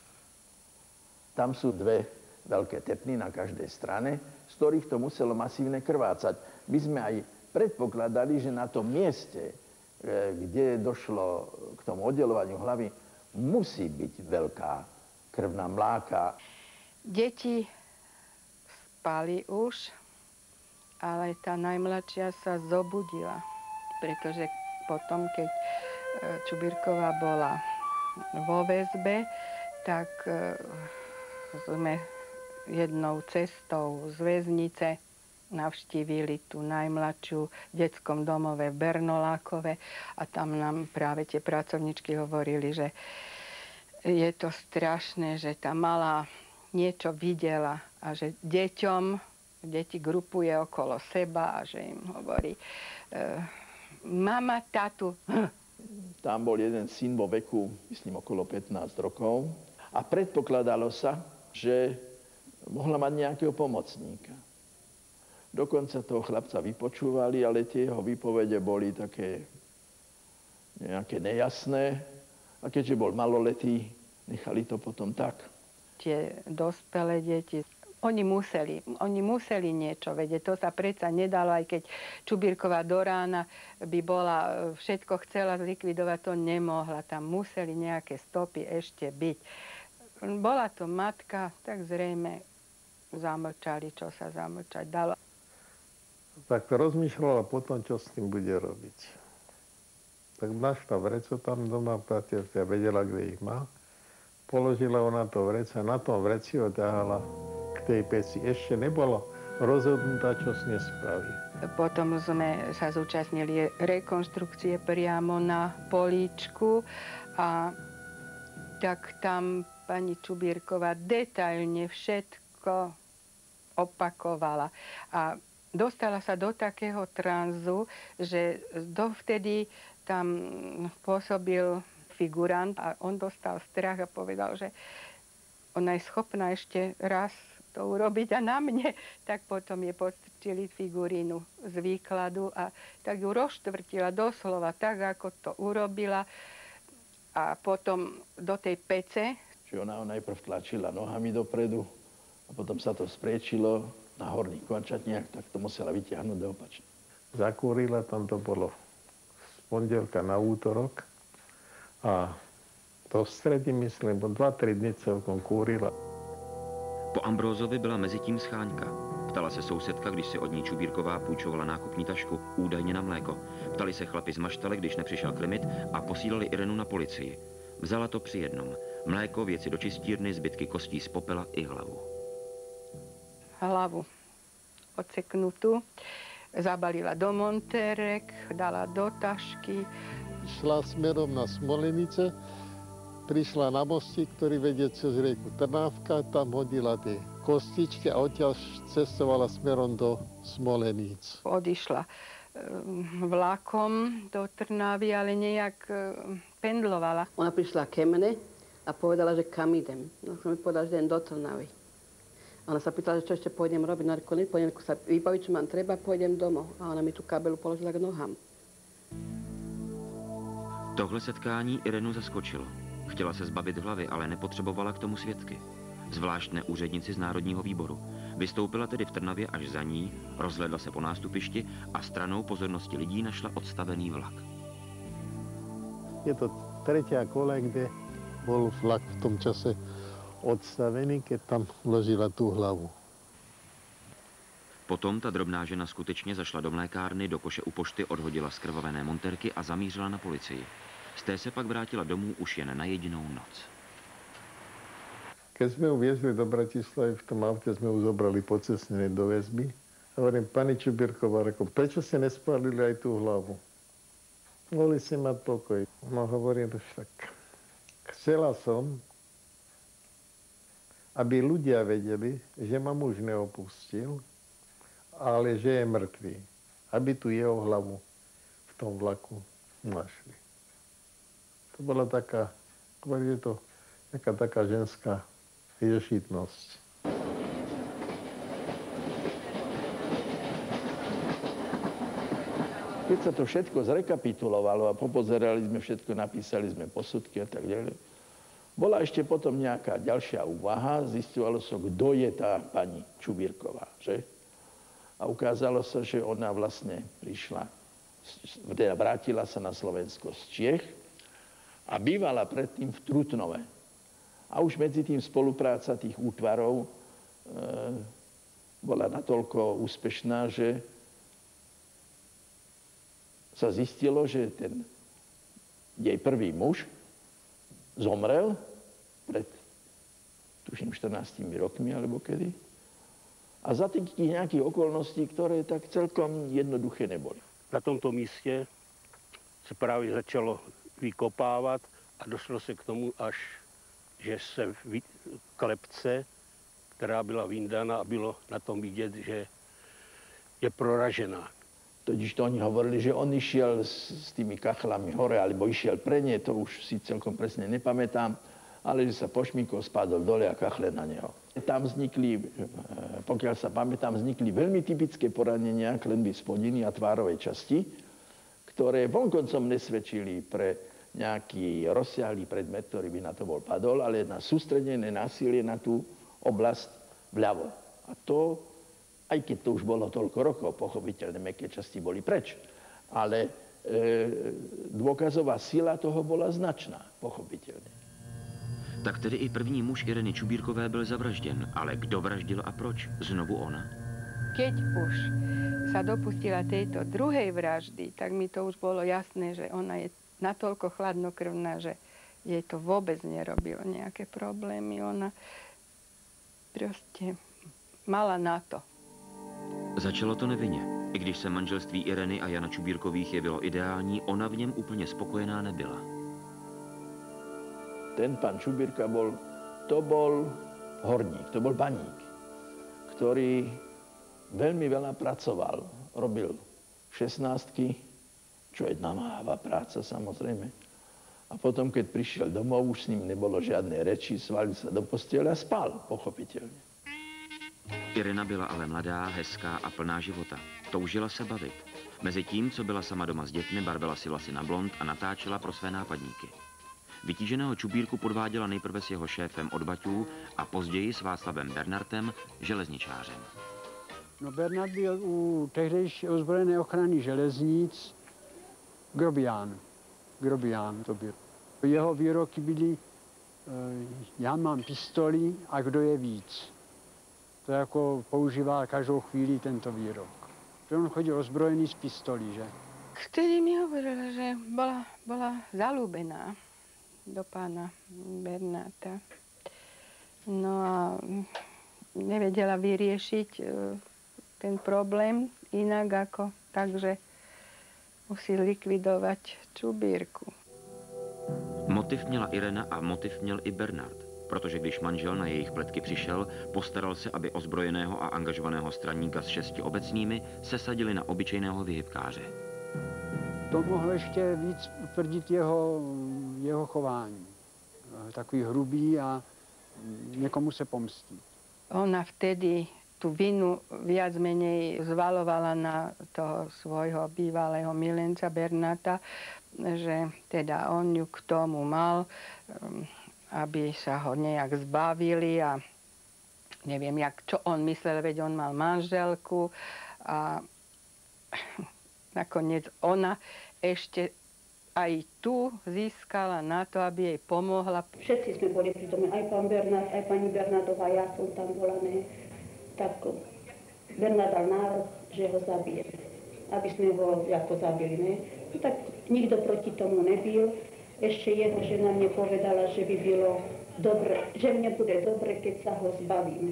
Tam sú dve veľké tepny na každej strane, z ktorých to muselo masívne krvácať. My sme aj predpokladali, že na tom mieste, e, kde došlo k tomu oddelovaniu hlavy, musí byť veľká krvná mláka. Deti spali už, ale tá najmladšia sa zobudila, pretože potom, keď Čubírková bola vo väzbe, tak sme jednou cestou z väznice navštívili tú najmladšiu v detskom domove v Bernolákove a tam nám práve tie pracovničky hovorili, že je to strašné, že tá malá niečo videla a že deťom deti grupuje okolo seba a že im hovorí e, mama, tatu. Tam bol jeden syn vo veku, myslím, okolo pätnásť rokov a predpokladalo sa, že mohla mať nejakého pomocníka. Dokonca toho chlapca vypočúvali, ale tie jeho výpovede boli také nejaké nejasné a keďže bol maloletý, nechali to potom tak. Tie dospelé deti, Oni museli, oni museli niečo vedieť. To sa predsa nedalo, aj keď Čubírková do rána by bola, všetko chcela zlikvidovať, to nemohla. Tam museli nejaké stopy ešte byť. Bola to matka, tak zrejme zamlčali, čo sa zamlčať dalo. Tak rozmýšľala potom, čo s tým bude robiť. Tak našla vreco tam doma v bratislavke a vedela, kde ich má. Položila ona to vrece a na tom vreci ho ťahala k tej peci. Ešte nebolo rozhodnutá, čo s nej spraví. Potom sme sa zúčastnili rekonštrukcie priamo na políčku a tak tam pani Čubírková detailne všetko opakovala. A dostala sa do takého tranzu, že dovtedy tam pôsobil figurant a on dostal strach a povedal, že ona je schopná ešte raz to urobiť a na mne, tak potom je postrčili figurínu z výkladu a tak ju rozštvrtila doslova tak, ako to urobila a potom do tej pece. Čiže ona ho najprv tlačila nohami dopredu a potom sa to spriečilo na horných končatniach, tak to musela vyťahnuť do opačne. Zakúrila, tam to bolo z pondelka na útorok a to v stredi, myslím, bo dva tri dny celkom kúrila. Po Ambrózovi byla mezi tím scháňka. Ptala se sousedka, když si od ní Čubírková půjčovala nákupní tašku, údajně na mléko. Ptali se chlapi z maštale, když nepřišel Klimit a posílali Irenu na policii. Vzala to při jednom. Mléko, věci do čistírny, zbytky kostí z popela i hlavu. Hlavu odseknutú. Zabalila do montérek, dala do tašky. Šla smerom na Smolenice, prišla na mostík, ktorý vedie cez rieku Trnávka, tam hodila tie kostičky a odtiaľ cestovala smerom do Smoleníc. Odišla vlakom do Trnavy, ale nejak pendlovala. Ona prišla ke mne a povedala, že kam idem. No som mi povedala, že idem do Trnavy. Ona sa pýtala, že čo ešte pôjdem robiť. No ako nepôjdem, ako sa vybaviť, čo mám treba, pôjdem domov. A ona mi tú kabelu položila k nohám. Tohle setkání Irenu zaskočilo. Chtěla se zbavit hlavy, ale nepotřebovala k tomu svědky. Zvláštné úřednici z Národního výboru. Vystoupila tedy v Trnavě až za ní, rozhledla se po nástupišti a stranou pozornosti lidí našla odstavený vlak. Je to tretia kolej, kde bol vlak v tom čase odstavený, keď tam vložila tú hlavu. Potom ta drobná žena skutečně zašla do mlékárny, do koše u pošty odhodila skrvavené monterky a zamířila na policii. Z té se pak vrátila domů už jen na jedinou noc. Keď sme ju viezli do Bratislavy, v tom aute sme ju zobrali po cestnine do väzby. Hovorím, pani Čubírková, rekom, prečo ste nespálili aj tú hlavu? Mohli si mať pokoj. No hovorím, však chcela som, aby ľudia vedeli, že ma muž neopustil, ale že je mŕtvý. Aby tu jeho hlavu v tom vlaku našli. To bola taká, je to taká, taká ženská ješitnosť. Keď sa to všetko zrekapitulovalo a popozerali sme všetko, napísali sme posudky a tak ďalej, bola ešte potom nejaká ďalšia úvaha, zistovalo sa, kto je tá pani Čubírková, že? A ukázalo sa, že ona vlastne prišla, teda vrátila sa na Slovensko z Čiech a bývala predtým v Trutnove. A už medzi tým spolupráca tých útvarov e, bola natoľko úspešná, že sa zistilo, že ten jej prvý muž zomrel pred, tuším, štrnástimi rokmi, alebo kedy. A za tých nejakých okolností, ktoré tak celkom jednoduché neboli. Na tomto místě se právě začalo vykopávat a došlo se k tomu až, že se v klepce, která byla vyndaná, a bylo na tom vidět, že je proražená. Totiž to oni hovorili, že on išiel s, s tými kachlami hore, alebo išiel pre ne, to už si celkom presne nepamätám, ale že sa pošmíkol, spadol dole a kachle na neho. Tam vznikli, pokiaľ sa pamätám, vznikli veľmi typické poranenia klenby spodiny a tvárovej časti, ktoré vonkoncom nesvedčili pre nejaký rozsiahlý predmet, ktorý by na to bol padol, ale na sústredené násilie na tú oblasť vľavo. A to, aj keď to už bolo toľko rokov, pochopiteľne mäkké časti boli preč, ale e, dôkazová sila toho bola značná, pochopiteľne. Tak tedy i první muž Ireny Čubírkové byl zavražděn, ale kdo vraždil a proč? Znovu ona? Keď už sa dopustila tejto druhej vraždy, tak mi to už bolo jasné, že ona je natoľko chladnokrvná, že jej to vôbec nerobilo nejaké problémy. Ona proste mala na to. Začalo to nevinně. I když se manželství Ireny a Jana Čubírkových jevilo ideální, ona v něm úplně spokojená nebyla. Ten pán Čubírka bol, to bol horník, to bol baník, ktorý veľmi veľa pracoval. Robil šestnáctky, čo je namáhavá práca samozrejme. A A potom, keď prišiel domov, už s ním nebolo žádné reči, svalil se do postele a spal, pochopitelně. Irena byla ale mladá, hezká a plná života. Toužila se bavit. Mezi tím, co byla sama doma s dětmi, barvila si vlasy na blond a natáčela pro své nápadníky. Vytíženého Čubírku podváděla nejprve s jeho šéfem od Baťů a později s Václavem Bernardem, železničářem. No Bernard byl u tehdejší ozbrojené ochrany železnic grobián. Grobián to byl. Jeho výroky byly, já mám pistoli a kdo je víc. To jako používal každou chvíli tento výrok. On chodil ozbrojený z pistolí, že? Vtedy mi hovorila, že bola, bola zalúbená do pána Bernarda. No a nevedela vyriešiť ten problém inak ako takže musí likvidovať Čubírku. Motiv měla Irena a motiv měl i Bernard, protože když manžel na jejich pletky přišel, postaral se, aby ozbrojeného a angažovaného straníka s šesti obecními sesadili na obyčejného vyhybkáře. To mohlo ještě víc tvrdit jeho, jeho chování. Takový hrubý a někomu se pomstí. Ona vtedy tú vinu viac menej zvalovala na toho svojho bývalého milenca Bernarda, že teda on ju k tomu mal, aby sa ho nejak zbavili a neviem, jak, čo on myslel, veď on mal manželku a nakoniec ona ešte aj tu získala na to, aby jej pomohla. Všetci sme boli pritom, aj pán Bernard, aj pani Bernardová, ja som tam bola, ne. Tak Bernard dal návrh, že ho zabije, aby sme ho ako zabili, ne. No, tak nikto proti tomu nebyl. Ešte jeho žena mne povedala, že by bylo dobre, že mne bude dobre, keď sa ho zbavím.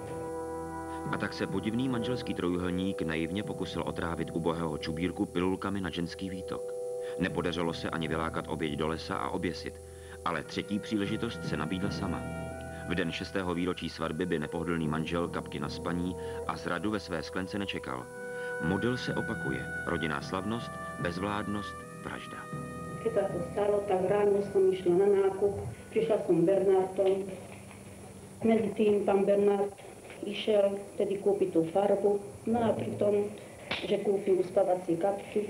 A tak se podivný manželský trojuhelník naivně pokusil otrávit ubohého Čubírku pilulkami na ženský výtok. Nepodařilo se ani vylákat oběť do lesa a oběsit, ale třetí příležitost se nabídla sama. V den šestého výročí svatby by nepohodlný manžel kapky na spaní a zradu ve své sklence nečekal. Model se opakuje. Rodinná slavnost, bezvládnost, vražda. Keď sa to stalo, tak ráno som išla na nákup, prišla som Bernardom. Medzi tým pán Bernard išiel tedy kúpiť tú farbu, no a pri tom, že kúpil uspavací kapky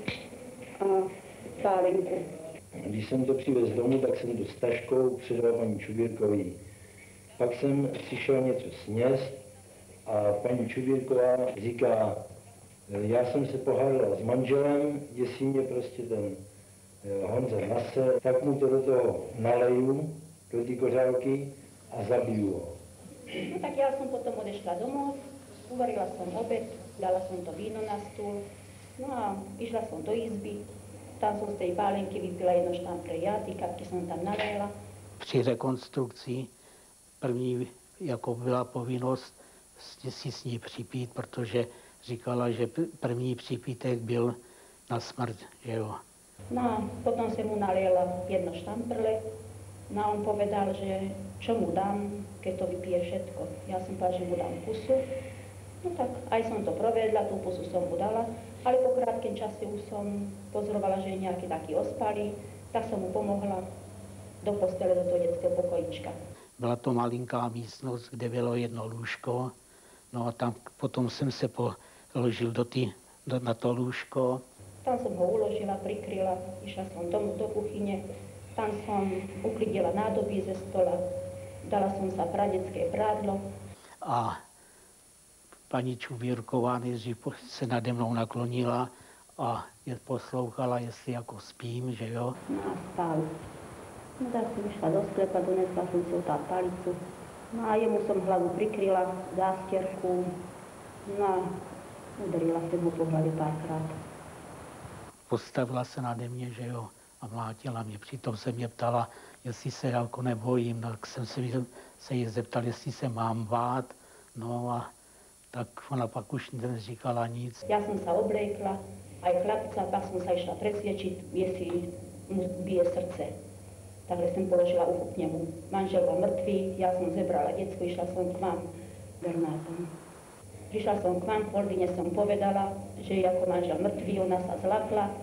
a pálenku. Když jsem to přivez domů, tak jsem to s taškou předal paní Čubírkovi. Pak jsem si šel něco sněst a paní Čubírková říká, já jsem se pohádala s manželem, jestli mě prostě ten Honza nase, tak mu to do toho naleju, do té kořálky a zabiju ho. No tak ja som potom odešla domov, uvarila som obed, dala som to víno na stôl, no a išla som do izby, tam som z tej pálenky vypila jedno štample ja, ty kapky som tam nalejla. Při rekonstrukci první jako byla povinnost si s ní připít, protože říkala, že první připítek byl na smrt, že jo. No a potom som mu naliela jedno štamprle, no a on povedal, že čo mu dám, keď to vypije všetko. Ja som povedala, že mu dám pusu. No tak aj som to provedla, tú pusu som mu dala, ale po krátkém čase už som pozorovala, že je nejaký taký ospalý, tak som mu pomohla do postele, do toho detského pokojička. Byla to malinká místnost, kde bylo jedno lůžko, no a tam potom jsem se položil do ty, do, na to lůžko. Tam som ho uložila, prikryla, išla som domů do kuchyne, tam som uklidila nádoby ze stola, dala som sa pradecké prádlo. A paní Čubírková nejdřív se nade mnou naklonila a je poslouchala, jestli jako spím, že jo. No a spal. No tak som išla do sklepa, donesla som si tá palicu. No a jemu som hlavu prikryla, zástierku, no a udarila som mu po hlave párkrát. Postavila se nade mě, že jo, a mlátila mě. Přitom se mě ptala, jestli se jako nebojím, tak jsem se, se jí zeptal, jestli se mám bát, no a tak ona pak už neříkala nic. Ja som sa obliekla, aj chlapca, pak som sa išla presviedčiť, jestli mu bije srdce. Takže som položila ucho k nemu. Manžel bol mŕtvý, ja som zebrala decko, išla som k vám, Bernardom. Prišla som k vám, v Olvine som povedala, že je ako manžel mŕtvý, ona sa zlakla.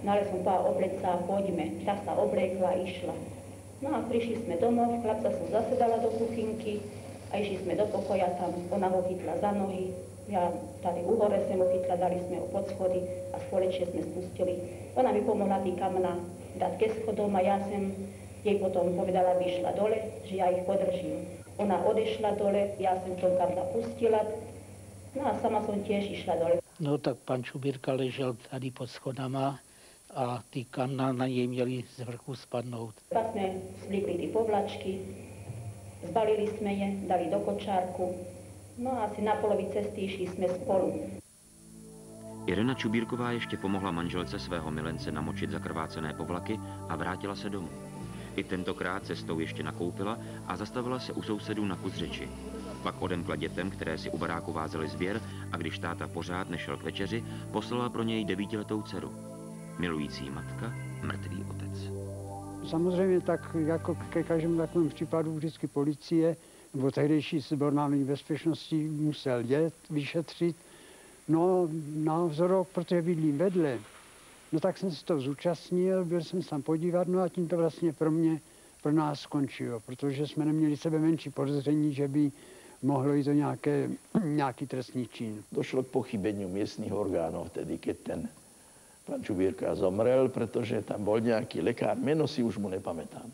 No ale som povedala, obleť sa a poďme. Tak sa obliekla a išla. No a prišli sme domov, chlapca som zase dala do kuchynky a išli sme do pokoja, tam ona ho chytla za nohy, ja tady u hore som ho chytla, dali sme ho pod schody a spoločne sme spustili. Ona mi pomohla tý kamna dať ke schodom a ja som jej potom povedala, aby išla dole, že ja ich podržím. Ona odešla dole, ja som tom kamna pustila, no a sama som tiež išla dole. No tak pán Čubírka ležel tady pod schodama a ty kamna na nej měli z vrchu spadnout. Pak sme zvlíkli ty povlačky, zbalili sme je, dali do kočárku, no a asi na polovi cesty išli sme spolu. Irena Čubírková ještě pomohla manželce svého milence namočit zakrvácené povlaky a vrátila se domů. I tentokrát cestou ještě nakoupila a zastavila se u sousedů na kus řeči. Pak odemkla dětem, které si u baráku vázely zvěr, a když táta pořád nešel k večeři, poslala pro něj devítiletou dceru. Milující matka, mrtvý otec. Samozřejmě tak jako ke každému takovému případu vždycky policie nebo tehdejší sbor národní bezpečnosti musel jet, vyšetřit. No navzorok, protože bydlím vedle, no tak jsem se to zúčastnil, byl jsem se tam podívat, no a tím to vlastně pro mě, pro nás skončilo, protože jsme neměli sebe menší podezření, že by mohlo jít o nějaké, nějaký trestný čin. Došlo k pochybeniu miestnych orgánov vtedy, keď ten pán Čubírka zomrel, pretože tam bol nejaký lekár, meno si už mu nepamätám.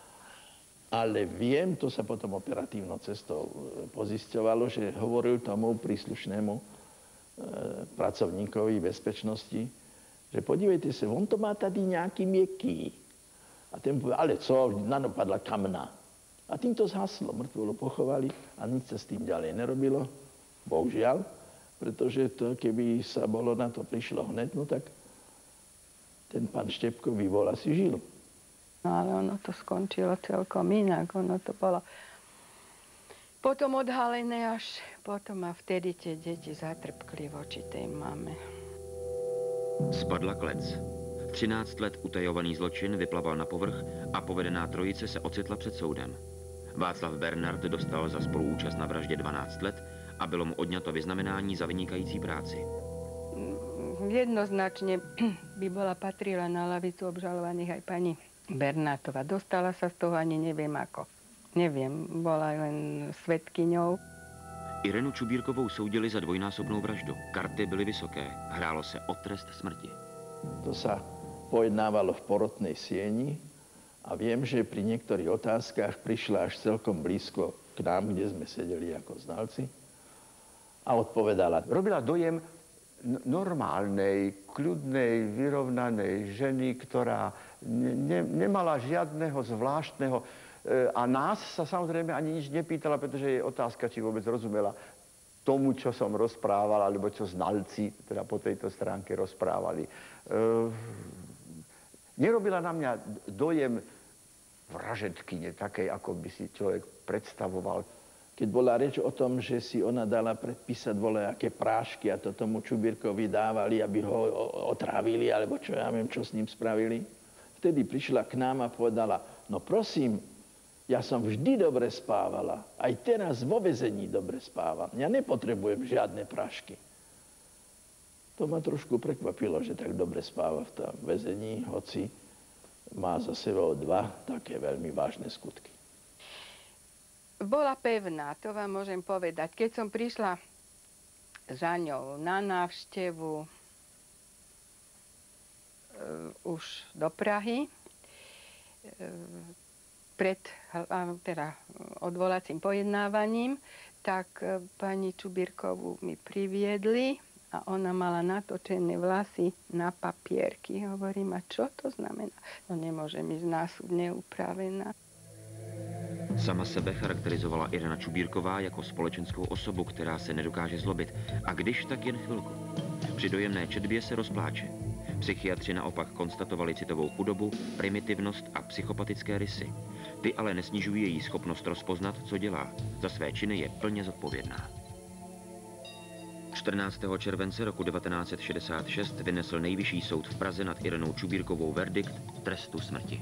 Ale viem, to sa potom operatívnou cestou pozisťovalo, že hovoril tomu príslušnému e, pracovníkovi bezpečnosti, že podívejte sa, on to má tady nejaký mieký. A ten povedal, ale co, nanopadla kamna. A tým to zhaslo, mŕtvolu pochovali a nič sa s tým ďalej nerobilo, bohužiaľ, pretože to, keby sa bolo na to prišlo hned, no tak ten pán Štepko by bol asi žil. No ale ono to skončilo celkom inak. Ono to bolo potom odhalené až potom a vtedy tie deti zatrpkli voči tej mame. Spadla klec. třináct let utajovaný zločin vyplaval na povrch a povedená trojice se ocitla před soudem. Václav Bernard dostal za spoluúčast na vraždě dvanáct let a bylo mu odňato vyznamenání za vynikající práci. Jednoznačne by bola patrila na lavicu obžalovaných aj pani Bernátová. Dostala sa z toho ani neviem ako. Neviem, bola len svedkyňou. Irenu Čubírkovou soudili za dvojnásobnou vraždu. Karty byly vysoké. Hrálo se o trest smrti. To sa pojednávalo v porotnej sieni a viem, že pri niektorých otázkach prišla až celkom blízko k nám, kde sme sedeli ako znalci a odpovedala. Robila dojem normálnej, kľudnej, vyrovnanej ženy, ktorá ne, nemala žiadneho zvláštneho a nás sa samozrejme ani nič nepýtala, pretože jej otázka, či vôbec rozumela tomu, čo som rozprával, alebo čo znalci teda po tejto stránke rozprávali. E, nerobila na mňa dojem vražedkyne, takej, ako by si človek predstavoval. Keď bola reč o tom, že si ona dala predpísať volejaké prášky a to tomu Čubírkovi dávali, aby ho otrávili, alebo čo ja viem, čo s ním spravili, vtedy prišla k nám a povedala, no prosím, ja som vždy dobre spávala, aj teraz vo väzení dobre spávam. Ja nepotrebujem žiadne prášky. To ma trošku prekvapilo, že tak dobre spáva v tom väzení, hoci má za sebou dva také veľmi vážne skutky. Bola pevná, to vám môžem povedať. Keď som prišla za ňou na návštevu uh, už do Prahy, uh, pred uh, teda odvolacím pojednávaním, tak uh, pani Čubírkovú mi priviedli a ona mala natočené vlasy na papierky. Hovorím, a čo to znamená? No nemôžem ísť na súd neupravená. Sama sebe charakterizovala Irena Čubírková jako společenskou osobu, která se nedokáže zlobit. A když, tak jen chvilku. Při dojemné četbě se rozpláče. Psychiatři naopak konstatovali citovou chudobu, primitivnost a psychopatické rysy. Ty ale nesnižují její schopnost rozpoznat, co dělá. Za své činy je plně zodpovědná. čtrnáctého července roku devatenáct set šedesát šest vynesl Nejvyšší soud v Praze nad Irenou Čubírkovou verdikt trestu smrti.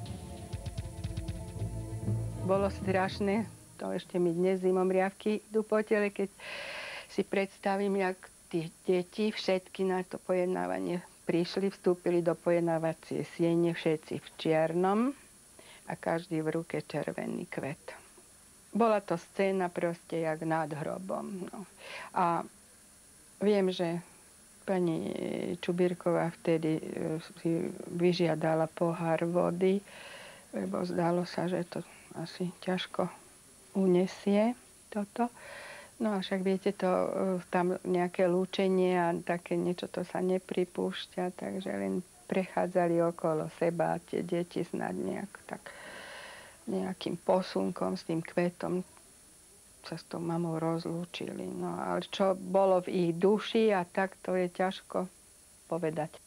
Bolo strašné, to ešte mi dnes zimomriavky idú po tele, keď si predstavím, jak tí deti všetky na to pojednávanie prišli, vstúpili do pojednávacie siene všetci v čiernom a každý v ruke červený kvet. Bola to scéna proste jak nad hrobom. No. A viem, že pani Čubírková vtedy si vyžiadala pohár vody, lebo zdalo sa, že to asi ťažko unesie toto. No a však viete, to, tam nejaké lúčenie a také niečo to sa nepripúšťa, takže len prechádzali okolo seba a tie deti snad nejak tak nejakým posunkom s tým kvetom sa s tou mamou rozlúčili. No ale čo bolo v ich duši a tak, to je ťažko povedať.